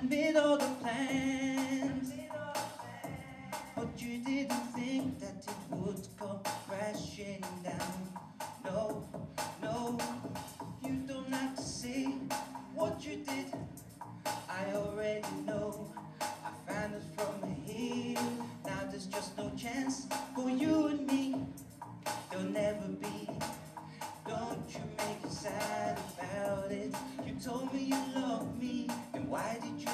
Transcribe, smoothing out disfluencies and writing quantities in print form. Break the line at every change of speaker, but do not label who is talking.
and made all the plans. But you didn't think that it would come crashing down. No, no, you don't have to say what you did. I already know. I found it from here. Now there's just no chance for you and me. There'll never be. Don't you make it sad about it. You told me you loved me, and why did you